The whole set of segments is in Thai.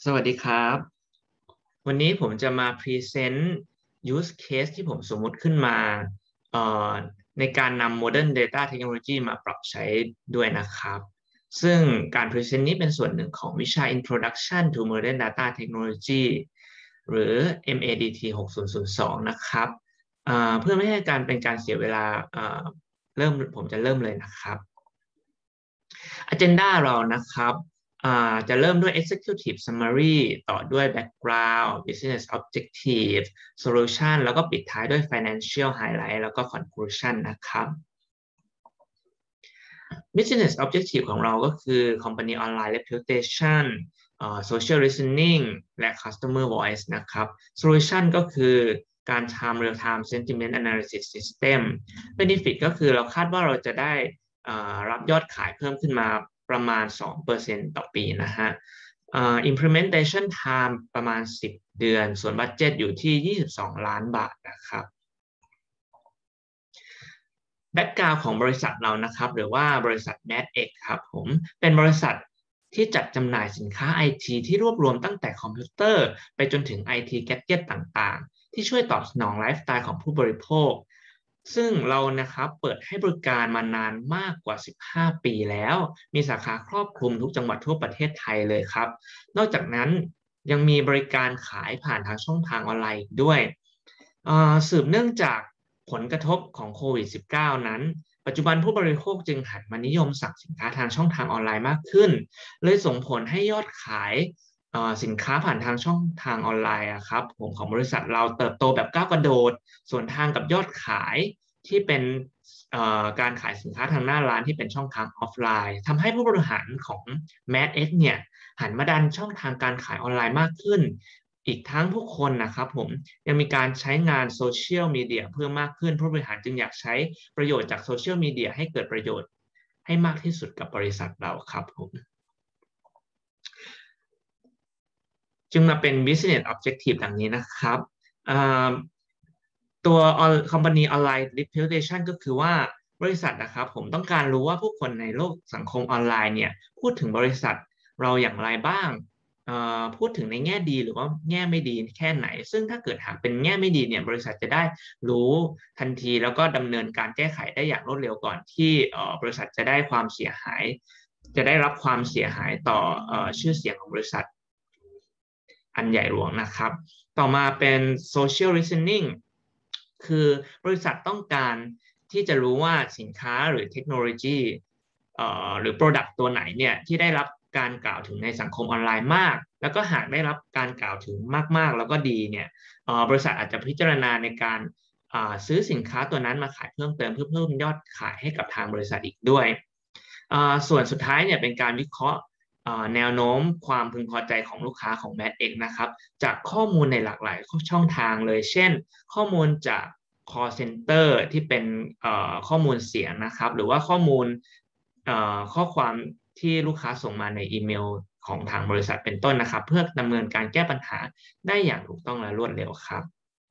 สวัสดีครับวันนี้ผมจะมาพรีเซนต์ use case ที่ผมสมมุติขึ้นมาเอ่อในการนำ Modern Data Technology มาปรับใช้ด้วยนะครับซึ่งการพรีเซนต์นี้เป็นส่วนหนึ่งของวิชา Introduction to Modern Data Technology หรือ MADT 6002นะครับเพื่อไม่ให้การเป็นการเสียเวลาผมจะเริ่มเลยนะครับ Agenda เรานะครับจะเริ่มด้วย Executive Summary ต่อด้วย Background Business Objective Solution แล้วก็ปิดท้ายด้วย Financial Highlight แล้วก็ Conclusion นะครับ Business Objective ของเราก็คือ Company Online Reputation Social Listening และ Customer Voice นะครับ Solution ก็คือการทำ Real Time Sentiment Analysis System Benefit ก็คือเราคาดว่าเราจะได้รับยอดขายเพิ่มขึ้นมาประมาณ 2% ต่อปีนะฮะimplementation time ประมาณ10 เดือนส่วนบัดเจ็ตอยู่ที่22 ล้านบาทนะครับแบ็กกราวด์ของบริษัทเรานะครับหรือว่าบริษัท MADX ครับผมเป็นบริษัทที่จัดจำหน่ายสินค้า IT ที่รวบรวมตั้งแต่คอมพิวเตอร์ไปจนถึง IT แกดเจ็ตต่างๆที่ช่วยตอบสนองไลฟ์สไตล์ของผู้บริโภคซึ่งเรานะครับเปิดให้บริการมานานมากกว่า15 ปีแล้วมีสาขาครอบคลุมทุกจังหวัดทั่วประเทศไทยเลยครับนอกจากนั้นยังมีบริการขายผ่านทางช่องทางออนไลน์อีกด้วยสืบเนื่องจากผลกระทบของโควิด -19 นั้นปัจจุบันผู้บริโภคจึงหันมานิยมสั่งสินค้าทางช่องทางออนไลน์มากขึ้นเลยส่งผลให้ยอดขายสินค้าผ่านทางช่องทางออนไลน์ครับผมของบริษัทเราเติบโตแบบก้าวกระโดดส่วนทางกับยอดขายที่เป็นการขายสินค้าทางหน้าร้านที่เป็นช่องทางออฟไลน์ทำให้ผู้บริหารของ MADX เนี่ยหันมาดันช่องทางการขายออนไลน์มากขึ้นอีกทั้งผู้คนนะครับผมยังมีการใช้งานโซเชียลมีเดียเพิ่มมากขึ้นผู้บริหารจึงอยากใช้ประโยชน์จากโซเชียลมีเดียให้เกิดประโยชน์ให้มากที่สุดกับบริษัทเราครับผมจึงมาเป็น business objective ดังนี้นะครับตัว company online reputation ก็คือว่าบริษัทนะครับผมต้องการรู้ว่าผู้คนในโลกสังคมออนไลน์เนี่ยพูดถึงบริษัทเราอย่างไรบ้างพูดถึงในแง่ดีหรือว่าแง่ไม่ดีแค่ไหนซึ่งถ้าเกิดหากเป็นแง่ไม่ดีเนี่ยบริษัทจะได้รู้ทันทีแล้วก็ดำเนินการแก้ไขได้อย่างรวดเร็วก่อนที่บริษัทจะได้ความเสียหายจะได้รับความเสียหายต่อชื่อเสียงของบริษัทอันใหญ่หลวงนะครับต่อมาเป็น social listening คือบริษัทต้องการที่จะรู้ว่าสินค้าหรือเทคโนโลยีหรือ Product ตัวไหนเนี่ยที่ได้รับการกล่าวถึงในสังคมออนไลน์มากแล้วก็หากได้รับการกล่าวถึงมากๆแล้วก็ดีเนี่ยบริษัทอาจจะพิจารณาในการซื้อสินค้าตัวนั้นมาขายเพิ่มเติมเพื่อเพิ่มยอดขายให้กับทางบริษัทอีกด้วยส่วนสุดท้ายเนี่ยเป็นการวิเคราะห์แนวโน้มความพึงพอใจของลูกค้าของ MADX นะครับจากข้อมูลในหลากหลายช่องทางเลยเช่นข้อมูลจาก call center ที่เป็นข้อมูลเสียงนะครับหรือว่าข้อมูลข้อความที่ลูกค้าส่งมาในอีเมลของทางบริษัทเป็นต้นนะครับเพื่อดำเนินการแก้ปัญหาได้อย่างถูกต้องและรวดเร็วครับ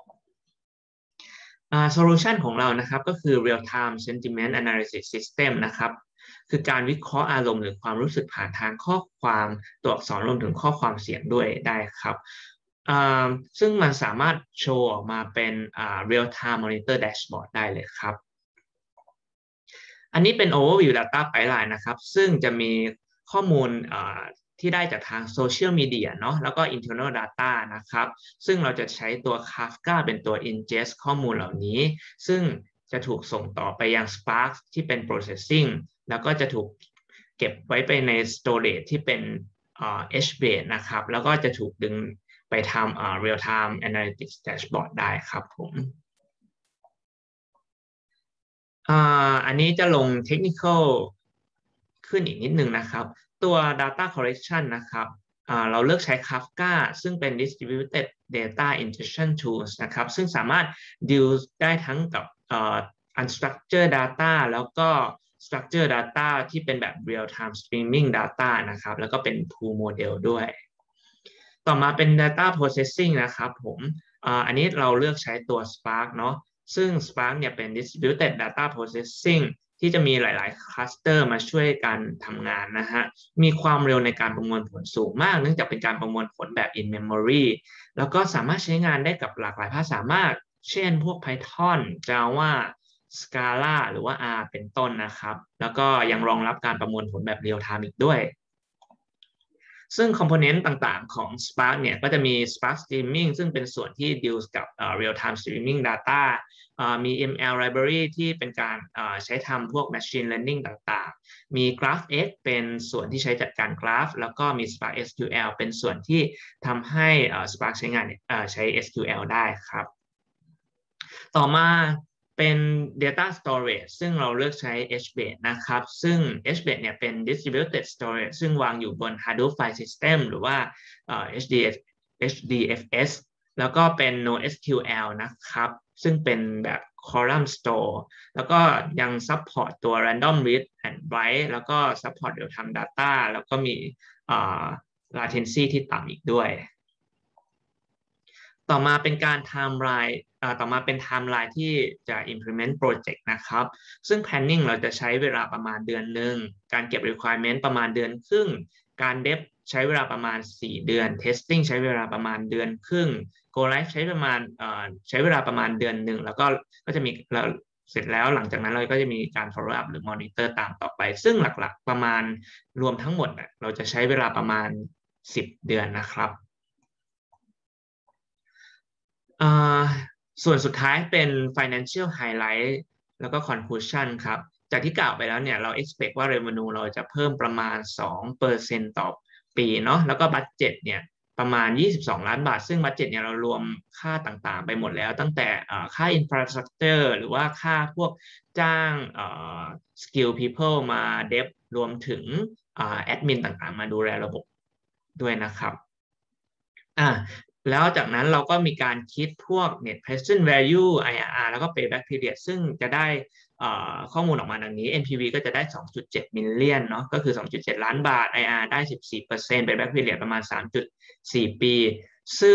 solution ของเรานะครับก็คือ real time sentiment analysis system นะครับคือการวิเคราะห์อารมณ์หรือความรู้สึกผ่านทางข้อความตัวอักษรรวมถึงข้อความเสียงด้วยได้ครับซึ่งมันสามารถโชว์ออกมาเป็น real time monitor dashboard ได้เลยครับอันนี้เป็น overview data pipeline นะครับซึ่งจะมีข้อมูลที่ได้จากทางโซเชียลมีเดียเนาะแล้วก็ internal data นะครับซึ่งเราจะใช้ตัว Kafka เป็นตัว ingest ข้อมูลเหล่านี้ซึ่งจะถูกส่งต่อไปยัง Spark ที่เป็น processing แล้วก็จะถูกเก็บไว้ไปใน storage ที่เป็นHBase นะครับแล้วก็จะถูกดึงไปทำreal time analytics dashboard ได้ครับผมอันนี้จะลงเทคนิคขึ้นอีกนิดนึงนะครับตัว data collection นะครับเราเลือกใช้ Kafka ซึ่งเป็น distributed data ingestion tools นะครับซึ่งสามารถ deal ได้ทั้งกับunstructured data แล้วก็ structured data ที่เป็นแบบ real time streaming data นะครับแล้วก็เป็น pool model ด้วยต่อมาเป็น data processing นะครับผมอันนี้เราเลือกใช้ตัว Spark เนาะซึ่ง Spark เนี่ยเป็น distributed data processing ที่จะมีหลายๆคลัสเตอร์มาช่วยกันทำงานนะฮะมีความเร็วในการประมวลผลสูงมากเนื่องจากเป็นการประมวลผลแบบ in memory แล้วก็สามารถใช้งานได้กับหลากหลายภาษามากเช่นพวก Python Java Scala หรือว่า R เป็นต้นนะครับแล้วก็ยังรองรับการประมวลผลแบบ real time อีกด้วยซึ่งคอมโพเนนต์ต่างๆของ Spark เนี่ยก็จะมี Spark Streaming ซึ่งเป็นส่วนที่ deal กับreal time streaming data มี ML library ที่เป็นการใช้ทำพวก machine learning ต่างๆ มี GraphX เป็นส่วนที่ใช้จัดการกราฟแล้วก็มี Spark SQL เป็นส่วนที่ทำให้Spark ใช้งานใช้ SQL ได้ครับต่อมาเป็น Data Storage ซึ่งเราเลือกใช้ HBase นะครับซึ่ง HBase เนี่ยเป็น Distributed Storage ซึ่งวางอยู่บน Hadoop File System หรือว่า HDFS แล้วก็เป็น NoSQL นะครับซึ่งเป็นแบบ Column Store แล้วก็ยัง support ตัว Random Read and Write แล้วก็ support Real Time Data แล้วก็มีlatency ที่ต่ำอีกด้วยต่อมาเป็นการ timeline ต่อมาเป็น timeline ที่จะ implement project นะครับซึ่ง planning เราจะใช้เวลาประมาณเดือนหนึ่งการเก็บ requirement ประมาณเดือนครึ่งการ dev ใช้เวลาประมาณ4เดือน testing ใช้เวลาประมาณเดือนครึ่ง go live ใช้ประมาณใช้เวลาประมาณเดือนหนึ่งแล้วก็จะมีเราเสร็จแล้วหลังจากนั้นเราก็จะมีการ follow up หรือ monitor ตามต่อไปซึ่งหลักๆประมาณรวมทั้งหมดเราจะใช้เวลาประมาณ10เดือนนะครับส่วนสุดท้ายเป็น financial highlight แล้วก็ conclusion ครับจากที่กล่าวไปแล้วเนี่ยเรา expect ว่า revenue เราจะเพิ่มประมาณ 2% ต่อปีเนาะแล้วก็บัดเจ็ตเนี่ยประมาณ22ล้านบาทซึ่งบัดเจ็ตเนี่ยเรารวมค่าต่างๆไปหมดแล้วตั้งแต่ค่า infrastructure หรือว่าค่าพวกจ้างskill people มา dev รวมถึงแอดมินต่างๆมาดูแลระบบด้วยนะครับอ่า แล้วจากนั้นเราก็มีการคิดพวก net present value IRR แล้วก็ payback period ซึ่งจะได้ข้อมูลออกมาดังนี้ NPV ก็จะได้ 2.7 million เนาะก็คือ 2.7 ล้านบาท IRR ได้ 14% payback period ประมาณ 3.4 ปีซึ่ง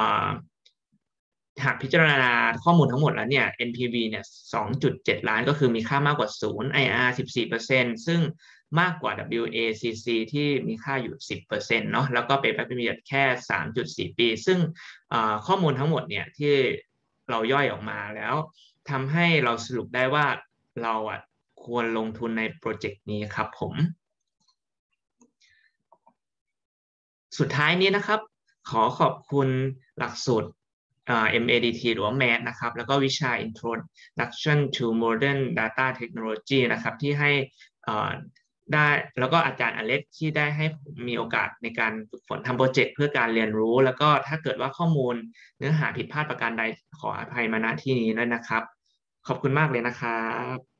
หากพิจารณาข้อมูลทั้งหมดแล้วเนี่ย NPV เนี่ย 2.7 ล้านก็คือมีค่ามากกว่า0 IRR 14%ซึ่งมากกว่า WACC ที่มีค่าอยู่ 10% เนาะแล้วก็ Payback Period แค่ 3.4 ปีซึ่งข้อมูลทั้งหมดเนี่ยที่เราย่อยออกมาแล้วทำให้เราสรุปได้ว่าเราควรลงทุนในโปรเจกต์นี้ครับผมสุดท้ายนี้นะครับขอขอบคุณหลักสูตรMADT หรือว่า MAT นะครับแล้วก็วิชา Introduction to Modern Data Technology นะครับที่ให้ได้แล้วก็อาจารย์อเล็กที่ได้ให้ผมมีโอกาสในการฝึกฝนทำโปรเจกต์เพื่อการเรียนรู้แล้วก็ถ้าเกิดว่าข้อมูลเนื้อหาผิดพลาดประการใดขออภัยมาณที่นี้ด้วยนะครับขอบคุณมากเลยนะครับ